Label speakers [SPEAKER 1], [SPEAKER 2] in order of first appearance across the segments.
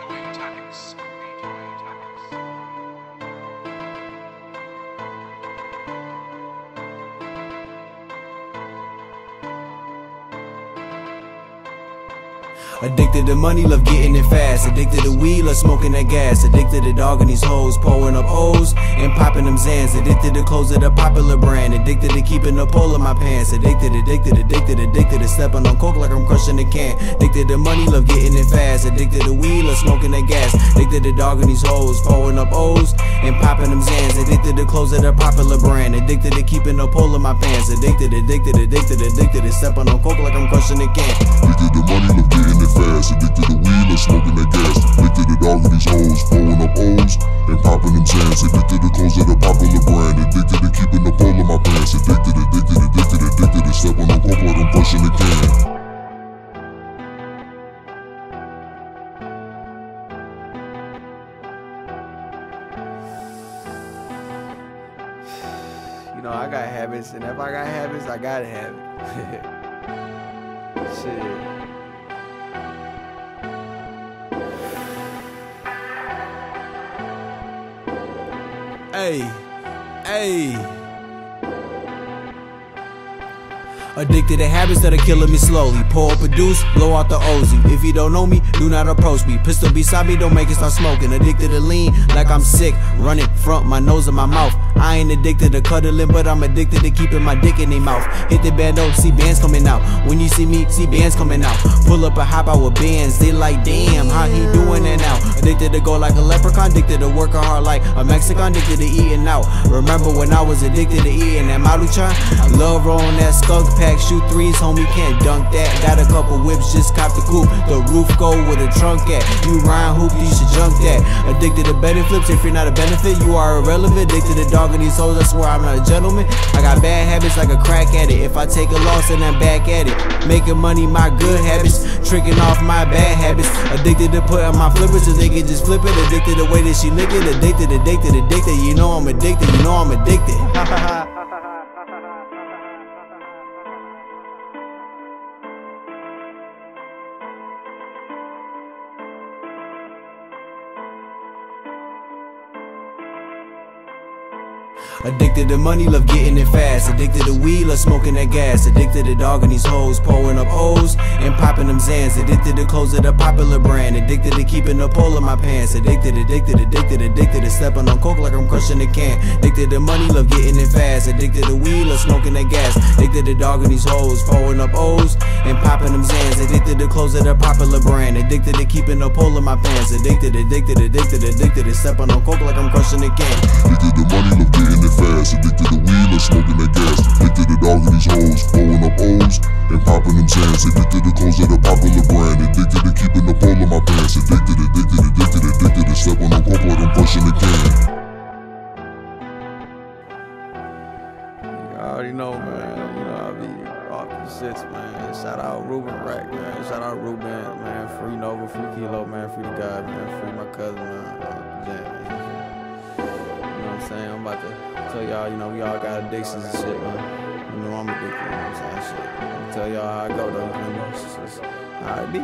[SPEAKER 1] Tactics.
[SPEAKER 2] Addicted to money, love getting it fast. Addicted to weed, love smoking that gas. Addicted to dog and these hoes, pouring up O's and popping them Zans. Addicted to clothes of the popular brand. Addicted to keeping the pole in my pants. Addicted to stepping on coke like I'm crushing a can. Addicted to money, love getting it fast. Addicted to weed, love smoking that gas. Addicted to dog and these hoes, pouring up O's and popping them Zans. Addicted to clothes of the popular brand. Addicted to keeping the pole in my pants. Addicted to stepping on coke like I'm crushing a can.
[SPEAKER 3] Addicted to money, love getting it fast. Addicted to weed, love smoking that gas. Addicted to dog and these hoes, blowing up O's and popping them Zans. Addicted to clothes of the popular brand. Addicted to keeping the pole in my pants. Addicted to stepping on coke like I'm crushing a can.
[SPEAKER 2] You know, I got habits, and if I got habits, I gotta have it. Shit. Hey. Addicted to habits that are killing me slowly. Pour, produce, blow out the Ozy. If you don't know me, do not approach me. Pistol beside me, don't make it start smoking. Addicted to lean, like I'm sick. Running front, my nose and my mouth. I ain't addicted to cuddling, but I'm addicted to keeping my dick in their mouth. Hit the bando, see bands coming out. When you see me, see bands coming out. Pull up a hop out with bands, they like, damn, how he doing that now? Addicted to go like a leprechaun, addicted to working hard like a Mexican, addicted to eating out. Remember when I was addicted to eating that Maruchan? Love rolling that skunk pack, shoot threes, homie, can't dunk that. Got a couple whips, just cop the coupe. The roof go with a trunk at. You Ryan Hoop, you should junk that. Addicted to betting flips, if you're not a benefit, you are irrelevant. Addicted to dog and these hoes, I swear I'm not a gentleman. I got bad habits like a crack addict. If I take a loss and I'm back at it. Making money, my good habits. Tricking off my bad habits. Addicted to putting my flippers so they can just flip it. Addicted to the way that she lick it. Addicted. You know I'm addicted, you know I'm addicted. Addicted to money, love getting it fast. Addicted to weed, love smoking that gas. Addicted to dog and these hoes, pouring up O's and popping them Zans. Addicted to clothes of the popular brand. Addicted to keeping the pole in my pants. Addicted to stepping on coke like I'm crushing a can. Addicted to money, love getting it fast. Addicted to weed, love smoking that gas. Addicted to dog and these hoes, pouring up O's and popping them Zans. Addicted to clothes of the popular brand. Addicted to keeping the pole in my pants. Addicted to stepping on coke like I'm crushing a can.
[SPEAKER 3] Addicted to money, love getting it fast. Addicted to weed, love smoking that gas. Addicted to dog and these hoes, blowing up O's and popping them Zans. Addicted to clothes of the popular brand. Addicted to keeping the pole in my pants. Addicted to stepping on coke like I'm crushing a can.
[SPEAKER 2] You already know, man. You know I be off the shits, man. Shout out Ruben Rack, man. Shout out Ruben, man. Free Nova, free Kilo, man. Free the God, man. Free my cousin, man. Saying, I'm about to tell y'all, you know, we all got addictions and shit, man. You know I'm addicted, you know what I'm saying? Shit. I'm gonna tell y'all how I go, though, you know, it's just how it be.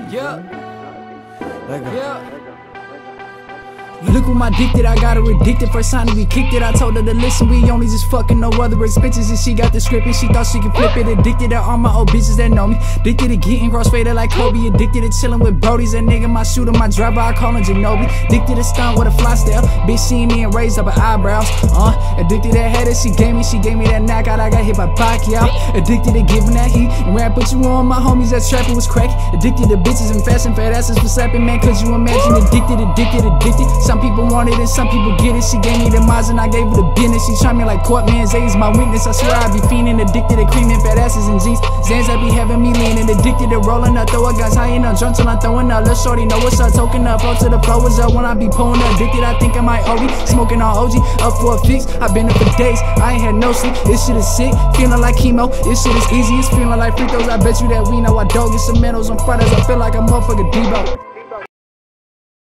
[SPEAKER 4] Yeah. Look what my dick did, I got her addicted. First time that we kicked it, I told her to listen. We only just fucking no other expenses. And she got the script and she thought she could flip it. Addicted to all my old bitches that know me. Addicted to getting crossfaded like Kobe. Addicted to chilling with Brodies. That nigga my shooter, my driver, I call him Ginobili. Addicted to stunt with a fly style. Bitch seen me and raised up her eyebrows. Addicted to that header she gave me that knockout. I got hit by Pacquiao. Addicted to giving that heat. And rap put you on my homies that trapping was crack. Addicted to bitches and fat asses for slapping, man. Could you imagine? Addicted. Some people want it and some people get it. She gave me the miles and I gave her the business. She tried me like court, man. Zay is my witness. I swear I be fiending. Addicted to creaming, fat asses and jeans. Zans that be having me leaning. Addicted to rolling up, throw a guns high and I'm drunk till I'm throwing up. Little shorty know what's up, token up. Flow to the flow is up when I be pulling up. Addicted, I think I might OD. Smoking on OG, up for a fix. I been up for days, I ain't had no sleep. This shit is sick, feeling like chemo. This shit is easy, it's feeling like free throws. I bet you that we know I don't get some medals on Fridays. I feel like a motherfucker Debo.